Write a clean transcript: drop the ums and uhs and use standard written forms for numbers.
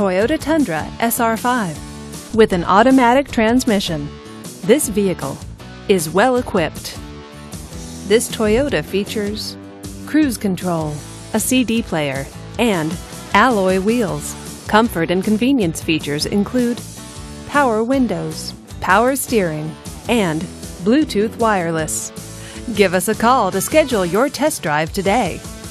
Toyota Tundra SR5 with an automatic transmission. This vehicle is well equipped. This Toyota features cruise control, a CD player, and alloy wheels. Comfort and convenience features include power windows, power steering, and Bluetooth wireless. Give us a call to schedule your test drive today.